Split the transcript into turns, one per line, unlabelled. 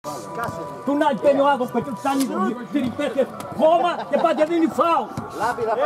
Του να παίρνει ο άνθρωπος και του κάνει την υπέρχε χώμα και πάτε δίνει φάουλ.